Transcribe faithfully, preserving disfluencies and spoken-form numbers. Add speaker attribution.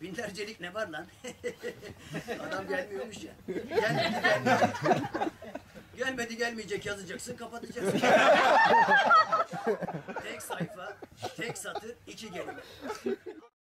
Speaker 1: Binlercelik ne var lan? Adam gelmiyormuş ya. Gelmedi gelmeyecek. Gelmedi gelmeyecek yazacaksın, kapatacaksın. Tek sayfa, tek satır, iki kelime.